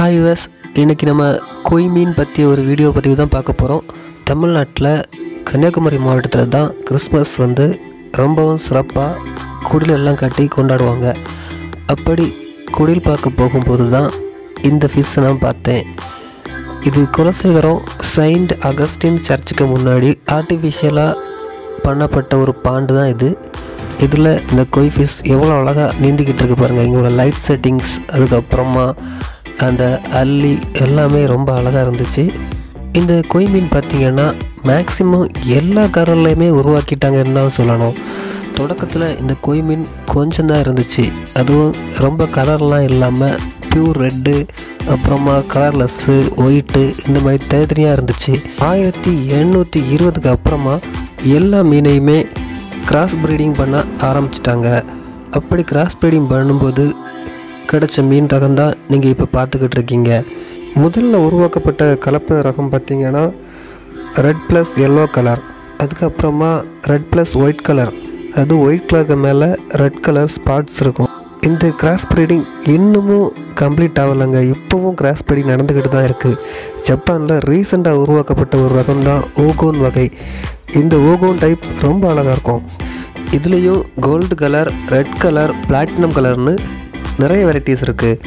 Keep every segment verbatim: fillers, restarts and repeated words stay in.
Hi US, இன்றைக்கி நம்ம கொய் மீன் பற்றி ஒரு வீடியோ பற்றி தான் பார்க்க போகிறோம். தமிழ்நாட்டில் கன்னியாகுமரி மாவட்டத்தில் தான் கிறிஸ்மஸ் வந்து ரொம்பவும் சிறப்பாக குடில் எல்லாம் கட்டி கொண்டாடுவாங்க. அப்படி குடில் பார்க்க போகும்போது தான் இந்த ஃபிஷ்ஷை நான் பார்த்தேன். இது குலசேகரம் செயின்ட் அகஸ்டின் சர்ச்சுக்கு முன்னாடி ஆர்டிஃபிஷியலாக பண்ணப்பட்ட ஒரு பாண்டு தான் இது. இதில் இந்த கொய் ஃபிஷ் எவ்வளோ அழகாக நீந்திக்கிட்டு இருக்கு பாருங்கள். இங்கே உள்ள லைட் செட்டிங்ஸ், அதுக்கப்புறமா அந்த அல்லி எல்லாமே ரொம்ப அழகாக இருந்துச்சு. இந்த கொய் மீன் பார்த்திங்கன்னா மேக்ஸிமம் எல்லா கலர்லையுமே உருவாக்கிட்டாங்கன்னு தான் சொல்லணும். தொடக்கத்தில் இந்த கொய் மீன் கொஞ்சம் தான் இருந்துச்சு, அதுவும் ரொம்ப கலர்லாம் இல்லாமல் பியூர் ரெட்டு, அப்புறமா கலர்லெஸ்ஸு, ஒயிட்டு, இந்த மாதிரி தனித்தனியாக இருந்துச்சு. ஆயிரத்தி எண்ணூற்றி இருபதுக்கு அப்புறமா எல்லா மீனையுமே கிராஸ் ப்ரீடிங் பண்ண ஆரம்பிச்சிட்டாங்க. அப்படி கிராஸ் ப்ரீடிங் பண்ணும்போது கிடைச்ச மீன் ரகம் தான் நீங்கள் இப்போ பார்த்துக்கிட்டு இருக்கீங்க. முதல்ல உருவாக்கப்பட்ட கலப்பு ரகம் பார்த்திங்கன்னா ரெட் ப்ளஸ் எல்லோ கலர், அதுக்கப்புறமா ரெட் ப்ளஸ் ஒயிட் கலர், அது ஒயிட் கலருக்கு மேலே ரெட் கலர் ஸ்பாட்ஸ் இருக்கும். இந்த கிராஸ் ப்ரீடிங் இன்னமும் கம்ப்ளீட் ஆகலைங்க, இப்போவும் கிராஸ் ப்ரீடிங் நடந்துக்கிட்டு தான் இருக்குது. ஜப்பானில் ரீசெண்டாக உருவாக்கப்பட்ட ஒரு ரகம் தான் ஓகோன் வகை. இந்த ஓகோன் டைப் ரொம்ப அழகாக இருக்கும். இதுலேயும் gold colour, red colour, platinum கலர்னு நிறைய வெரைட்டிஸ் இருக்குது.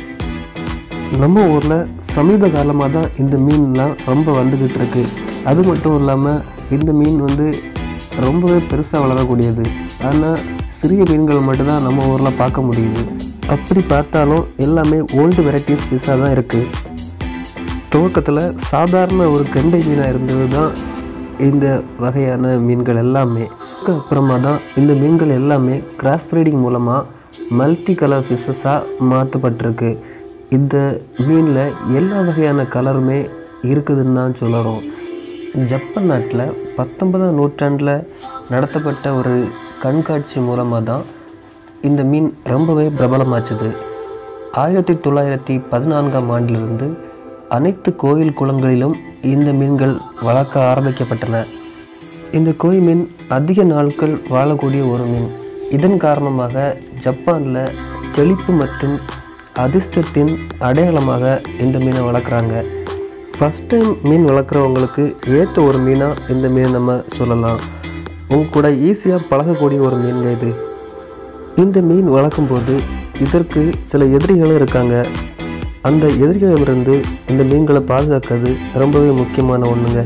நம்ம ஊரில் சமீப காலமாக தான் இந்த மீன்லாம் ரொம்ப வந்துக்கிட்டு இருக்குது. அது மட்டும் இல்லாமல் இந்த மீன் வந்து ரொம்பவே பெருசாக வளரக்கூடியது. ஆனால் சிறிய மீன்கள் மட்டும்தான் நம்ம ஊரில் பார்க்க முடியுது. அப்படி பார்த்தாலும் எல்லாமே ஓல்டு வெரைட்டிஸ் ஃபிஷ்ஷாக தான் இருக்குது. துவக்கத்தில் சாதாரண ஒரு கெண்டை மீனாக இருந்தது தான் இந்த வகையான மீன்கள் எல்லாமே. அதுக்கப்புறமா தான் இந்த மீன்கள் எல்லாமே கிராஸ் ப்ரீடிங் மூலமாக மல்டி கலர் ஃபிஷ்ஷஸாக மாற்றப்பட்டிருக்கு. இந்த மீனில் எல்லா வகையான கலருமே இருக்குதுன்னு தான் சொல்லணும். ஜப்பான் நாட்டில் பத்தொன்பதாம் நூற்றாண்டில் நடத்தப்பட்ட ஒரு கண்காட்சி மூலமாக தான் இந்த மீன் ரொம்பவே பிரபலமாச்சுது. ஆயிரத்தி தொள்ளாயிரத்தி பதினான்காம் ஆண்டிலிருந்து அனைத்து கோயில் குளங்களிலும் இந்த மீன்கள் வளர்க்க ஆரம்பிக்கப்பட்டன. இந்த கொய் மீன் அதிக நாட்கள் வாழக்கூடிய ஒரு மீன். இதன் காரணமாக ஜப்பானில் செழிப்பு மற்றும் அதிர்ஷ்டத்தின் அடையாளமாக இந்த மீனை வளர்க்குறாங்க. ஃபஸ்ட் டைம் மீன் வளர்க்குறவங்களுக்கு ஏற்ற ஒரு மீனாக இந்த மீனை நம்ம சொல்லலாம். உங்க கூட ஈஸியாக பழகக்கூடிய ஒரு மீன்கள் இது. இந்த மீன் வளர்க்கும்போது இதற்கு சில எதிரிகளும் இருக்காங்க. அந்த எதிரிகளிலிருந்து இந்த மீன்களை பாதுகாக்கிறது ரொம்பவே முக்கியமான ஒன்றுங்க.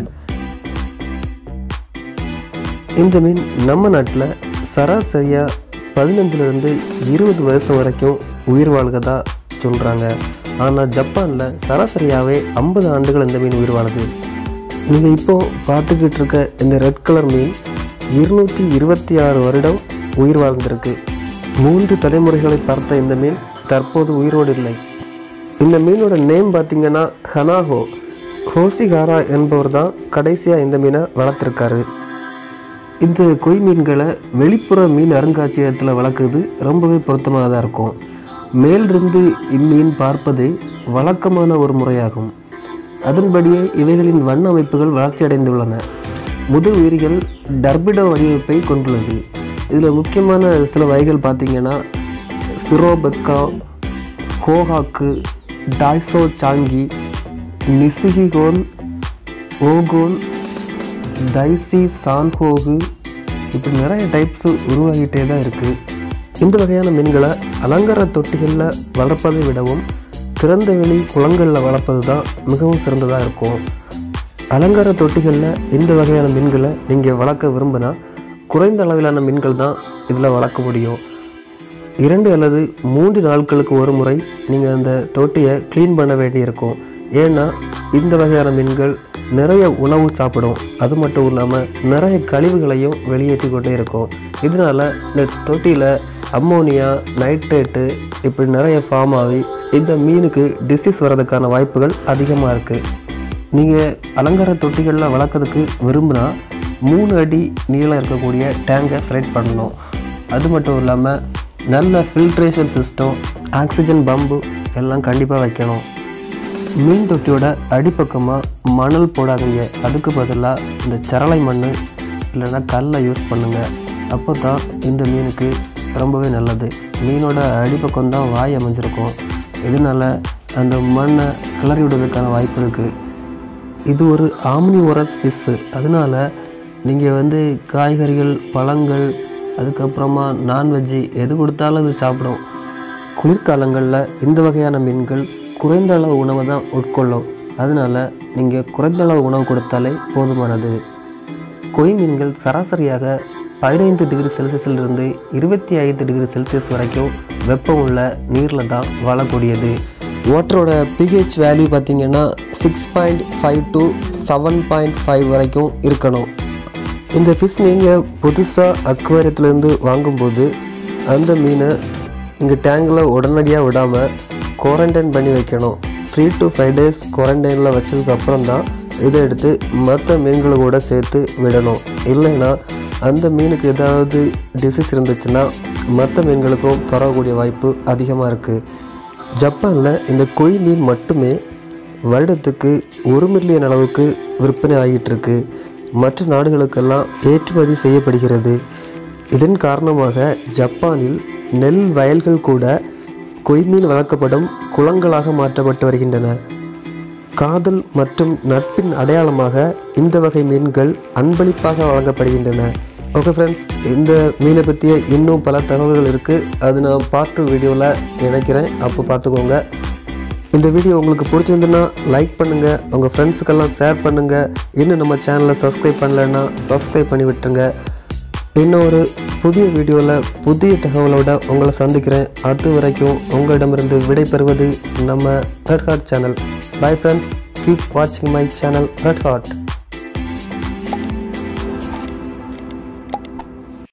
இந்த மீன் நம்ம நாட்டில் சராசரியாக பதினஞ்சுலேருந்து இருபது வருஷம் வரைக்கும் உயிர் வாழ்கதா சொல்கிறாங்க. ஆனால் ஜப்பானில் சராசரியாகவே ஐம்பது ஆண்டுகள் இந்த மீன் உயிர் வாழுது. நீங்கள் இப்போது பார்த்துக்கிட்டு இருக்க இந்த ரெட் கலர் மீன் இருநூற்றி இருபத்தி ஆறு வருடம் உயிர் வாழ்ந்திருக்கு. மூன்று தலைமுறைகளை பார்த்த இந்த மீன் தற்போது உயிரோடு இல்லை. இந்த மீனோட நேம் பார்த்திங்கன்னா ஹனாஹோ. ஹோசிகாரா என்பவர் தான் கடைசியாக இந்த மீனை வளர்த்துருக்காரு. இந்த கொய் மீன்களை வெளிப்புற மீன் அருங்காட்சியகத்தில் வளர்க்குறது ரொம்பவே பொருத்தமாக தான் இருக்கும். மேலிருந்து இம்மீன் பார்ப்பதே வழக்கமான ஒரு முறையாகும். அதன்படியே இவைகளின் வண்ண அமைப்புகள் வளர்ச்சி அடைந்துள்ளன. முதல் உயிரிகள் டர்பிடோ வடிவமைப்பை கொண்டுள்ளது. இதில் முக்கியமான சில வகைகள் பார்த்திங்கன்னா சிரோபெக்கா, கோஹாக்கு, டாய்சோ சாங்கி, நிசிகிகோன், ஓகோன், டைசி சான்ஹோகு, இப்படி நிறைய டைப்ஸு உருவாகிட்டே தான் இருக்குது. இந்த வகையான மீன்களை அலங்கார தொட்டிகளில் வளர்ப்பதை விடவும் திறந்த வெளி குளங்களில் வளர்ப்பது தான் மிகவும் சிறந்ததாக இருக்கும். அலங்கார தொட்டிகளில் இந்த வகையான மீன்களை நீங்கள் வளர்க்க விரும்பினா குறைந்த அளவிலான மீன்கள் தான் இதில் வளர்க்க முடியும். இரண்டு அல்லது மூன்று நாட்களுக்கு ஒரு முறை நீங்கள் அந்த தொட்டியை க்ளீன் பண்ண வேண்டியிருக்கும். ஏன்னா இந்த வகையான மீன்கள் நிறைய உணவு சாப்பிடும். அது மட்டும் இல்லாமல் நிறைய கழிவுகளையும் வெளியேற்றி கொண்டே இருக்கும். இதனால் இந்த தொட்டியில் அம்மோனியா, நைட்ரேட்டு இப்படி நிறைய ஃபார்ம் ஆகி இந்த மீனுக்கு டிசீஸ் வர்றதுக்கான வாய்ப்புகள் அதிகமாக இருக்குது. நீங்கள் அலங்கார தொட்டிகளில் வளர்க்குறதுக்கு விரும்பினா மூணு அடி நீளம் இருக்கக்கூடிய டேங்கை செலக்ட் பண்ணணும். அது மட்டும் இல்லாமல் நல்ல ஃபில்ட்ரேஷன் சிஸ்டம், ஆக்சிஜன் பம்பு எல்லாம் கண்டிப்பாக வைக்கணும். மீன் தொட்டியோட அடிப்பக்கமாக மணல் போடாதீங்க. அதுக்கு பதிலாக இந்த சரளை மண் இல்லைன்னா கல்லை யூஸ் பண்ணுங்கள். அப்போ தான் இந்த மீனுக்கு ரொம்பவே நல்லது. மீனோட அடிப்பக்கம் தான் வாய் அமைஞ்சிருக்கும். இதனால் அந்த மண்ணை கிளறி விடுறதுக்கான வாய்ப்பு இருக்குது. இது ஒரு ஆம்னிவோரஸ் ஃபிஷ்ஷு. அதனால் நீங்கள் வந்து காய்கறிகள், பழங்கள், அதுக்கப்புறமா நான்வெஜ்ஜு எது கொடுத்தாலும் அது சாப்பிடும். குளிர்காலங்களில் இந்த வகையான மீன்கள் குறைந்த அளவு உணவை தான் உட்கொள்ளும். அதனால் நீங்கள் குறைந்த அளவு உணவு கொடுத்தாலே போதுமானது. கொய் மீன்கள் சராசரியாக பதினைந்து டிகிரி செல்சியஸிலிருந்து இருபத்தி ஐந்து டிகிரி செல்சியஸ் வரைக்கும் வெப்பம் உள்ள நீரில் தான் வாழக்கூடியது. வாட்டரோட பிஹெச் வேல்யூ பார்த்திங்கன்னா six point five to seven point five வரைக்கும் இருக்கணும். இந்த ஃபிஷ் நீங்கள் புதுசாக அக்வேரியத்துலேருந்து வாங்கும்போது அந்த மீனை இங்கே டேங்கில் உடனடியாக விடாமல் குவாரண்டைன் பண்ணி வைக்கணும். த்ரீ டு ஃபைவ் டேஸ் குவாரண்டைனில் வச்சதுக்கப்புறம் தான் இதை எடுத்து மற்ற மீன்களை கூட சேர்த்து விடணும். இல்லைன்னா அந்த மீனுக்கு ஏதாவது டிசீஸ் இருந்துச்சுன்னா மற்ற மீன்களுக்கும் பரவக்கூடிய வாய்ப்பு அதிகமாக இருக்குது. ஜப்பானில் இந்த கொய் மீன் மட்டுமே வருடத்துக்கு ஒரு மில்லியன் அளவுக்கு விற்பனை ஆகிட்டுருக்கு. மற்ற நாடுகளுக்கெல்லாம் ஏற்றுமதி செய்யப்படுகிறது. இதன் காரணமாக ஜப்பானில் நெல் வயல்கள் கூட கொய் மீன் வளர்க்கப்படும் குளங்களாக மாற்றப்பட்டு வருகின்றன. காதல் மற்றும் நட்பின் அடையாளமாக இந்த வகை மீன்கள் அன்பளிப்பாக வழங்கப்படுகின்றன. ஓகே ஃப்ரெண்ட்ஸ், இந்த மீனை பற்றிய இன்னும் பல தகவல்கள் இருக்குது. அது நான் பார்ட் டூ வீடியோவில் நினைக்கிறேன், அப்போ பார்த்துக்கோங்க. இந்த வீடியோ உங்களுக்கு பிடிச்சிருந்துன்னா லைக் பண்ணுங்கள், உங்கள் ஃப்ரெண்ட்ஸுக்கெல்லாம் ஷேர் பண்ணுங்கள். இன்னும் நம்ம சேனலை சப்ஸ்கிரைப் பண்ணலைன்னா சப்ஸ்கிரைப் பண்ணி விட்டுருங்க. இன்னொரு புதிய வீடியோவில் புதிய தகவலோட உங்களை சந்திக்கிறேன். அது வரைக்கும் உங்களிடமிருந்து விடை பெறுவது நம்ம red heart channel. Bye friends, keep வாட்சிங் மை சேனல் ரெட் ஹார்ட்.